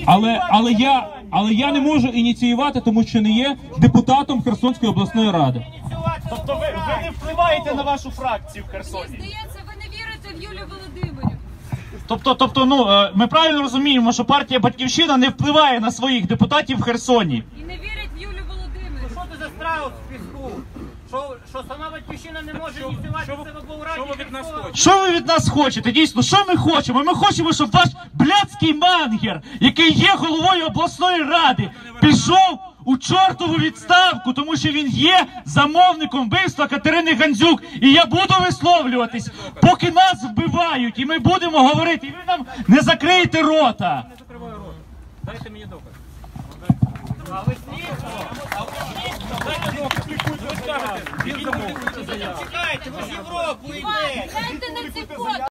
Але я не можу ініціювати, тому що не є депутатом Херсонської обласної ради. Тобто ви не впливаєте на вашу фракцію в Херсоні? Мені здається, ви не вірите в Юлію Володимирівну. Тобто, ми правильно розуміємо, що партія «Батьківщина» не впливає на своїх депутатів в Херсоні. І не вірять в Юлію Володимирівну. Що це за страус в піску? Що сама «Батьківщина» не може ініціювати себе в Раді? Що ви від нас хочете? Що ви від нас хочете? Дійсно, що ми хочемо? Ми хочемо, щоб ваш блядський мангер, який є головою обласної ради, пішов у чортову відставку, тому що він є замовником вбивства Катерини Гандзюк. І я буду висловлюватись, поки нас вбивають, і ми будемо говорити, і ви нам не закриєте рота. Не закриваю рот. Дайте мені доказ. Чекайте, ви ж в Європу йдете. Гляньте на ці фото.